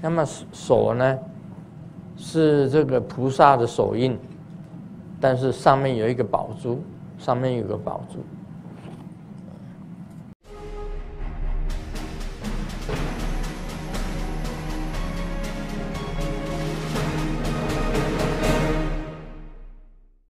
那么手呢是这个菩萨的手印，但是上面有一个宝珠，上面有个宝珠。